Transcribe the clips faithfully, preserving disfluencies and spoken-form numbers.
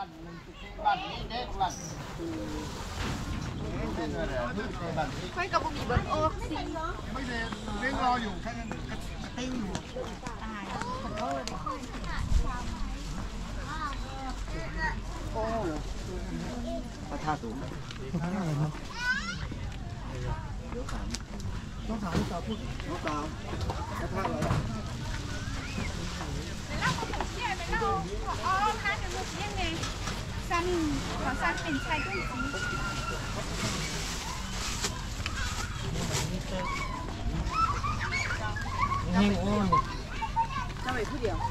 านหนึ่งบ้านนี้เด็กบ้านค่อยกับบุมีเบิร์นโอ๊กสิไม่เดินเลี้ยงรออยู่แค่นั้นกระติ้งอยู่ตายขอโทษโอ้เหรอพระธาตุสูงพระธาตุอะไรนะยกสามยกสามยกสามพูดยกสามพระธาตุอะไรอ๋อค่ะเดี๋ยวลูกเลี้ยงไงซันขอซันเป็นชายด้วยสิเฮงอ้วนจะไปผู้เดียว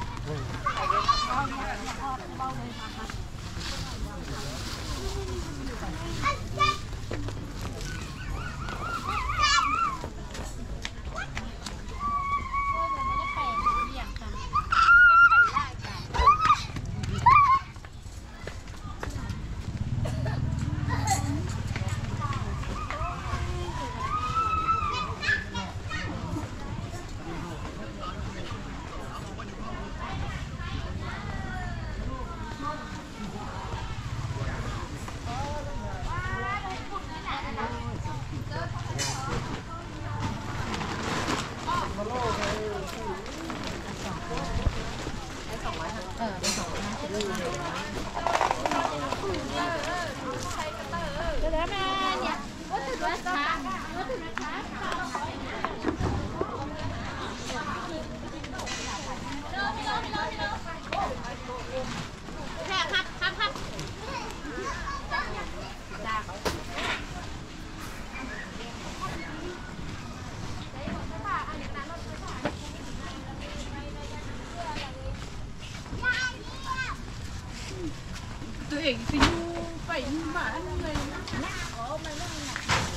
ตัวเองไปอยู่ไปบ้านเลยนะอ๋อมันไม่หนัก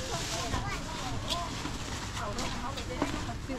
เอารถเขาไปได้เขาติด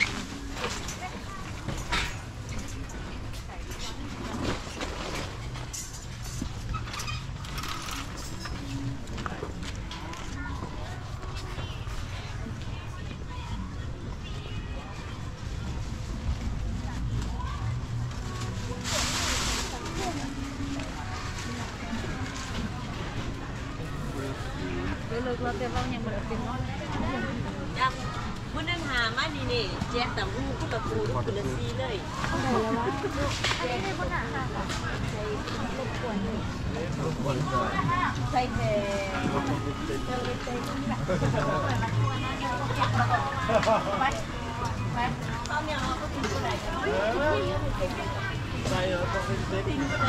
เลิกเราเดี๋ยวเรายังไม่ได้เป็นน้อยจังมื่อนั้นหามาดีนี่แจ๊กต่างหูคู่กับกูทุกคนซีเลยอันนี้ในบนหน้าค่ะใช้รบกวนรบกวนใช้แต่เจ้าเล็กเต้นแบบไปไปตอนนี้เราก็ถึงที่ไหนกันใช่เหรอต้องเป็นเด็กถึงที่ไหน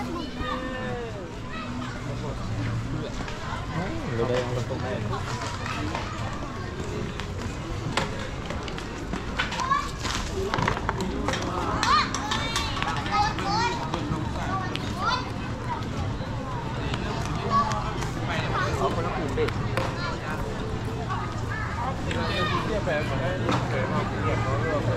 เราได้เอาตรงไหนเอาคนละกลุ่มดิเรียกแบบให้เรียกแบบให้เรียกเขาเรียก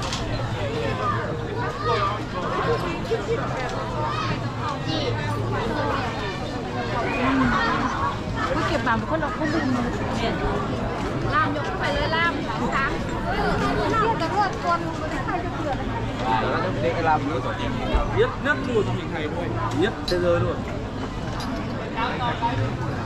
ผู้เก็บบางคนเราคนดึงล่ามยกไปเลยล่ามสามล่ามแต่รวดคนใครจะเกิดแล้วก็เด็กลำนี้ก่อนยึดนับดูต้องมีใครด้วยยึดเจอด้วย